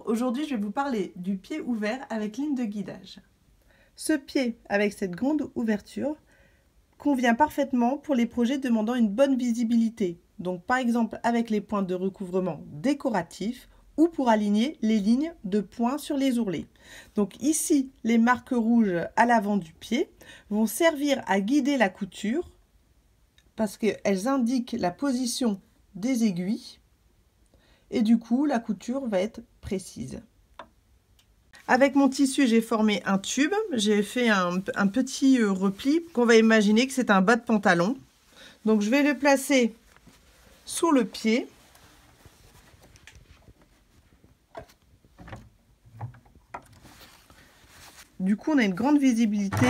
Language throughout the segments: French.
Aujourd'hui, je vais vous parler du pied ouvert avec ligne de guidage. Ce pied avec cette grande ouverture convient parfaitement pour les projets demandant une bonne visibilité. Donc par exemple avec les points de recouvrement décoratifs ou pour aligner les lignes de points sur les ourlets. Donc ici, les marques rouges à l'avant du pied vont servir à guider la couture parce qu'elles indiquent la position des aiguilles et du coup la couture va être précise. Avec mon tissu, j'ai formé un tube, j'ai fait un petit repli qu'on va imaginer que c'est un bas de pantalon. Donc je vais le placer sous le pied. Du coup, on a une grande visibilité.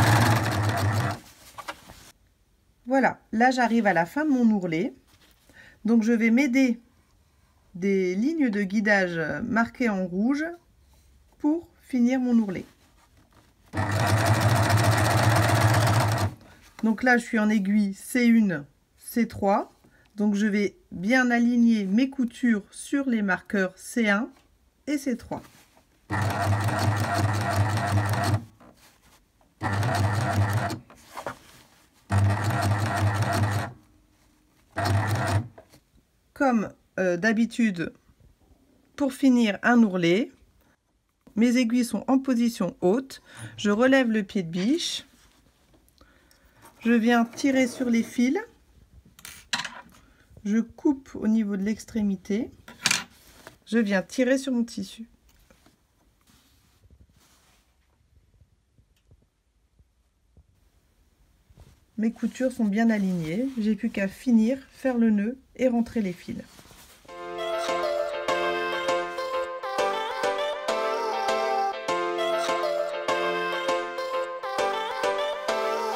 Voilà, là j'arrive à la fin de mon ourlet. Donc je vais m'aider des lignes de guidage marquées en rouge pour finir mon ourlet. Donc là, je suis en aiguille C1, C3. Donc je vais bien aligner mes coutures sur les marqueurs C1 et C3. Comme d'habitude, pour finir un ourlet, mes aiguilles sont en position haute. Je relève le pied de biche. Je viens tirer sur les fils. Je coupe au niveau de l'extrémité. Je viens tirer sur mon tissu. Mes coutures sont bien alignées. J'ai plus qu'à finir, faire le nœud et rentrer les fils.